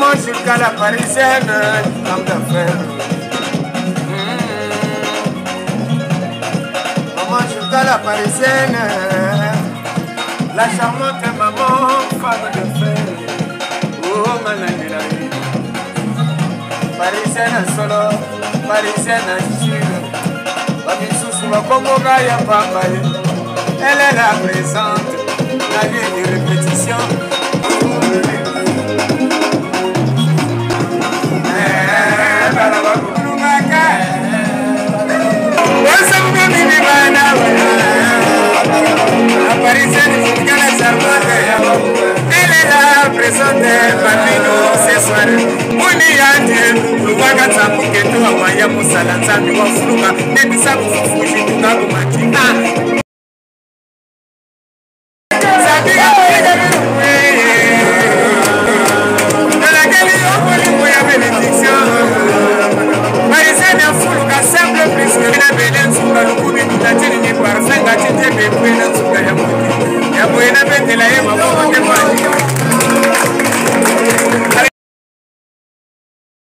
Maman jusqu'à la parisienne, femme d'affaires. Maman jusqu'à la parisienne, la charmante maman, femme d'affaires. Oh manangelaï, parisienne solo, parisienne chine. Babisou va Congo ya papa. Elle est la présente, la vie de répétition. La parisienne jusqu'à la charmante. Elle est là présente parmi nous ce soir. Muni yanje, luwaga tamuke tu awaya musala nzambi wa fuluka. Nebisa kufufuji tukakumaki. La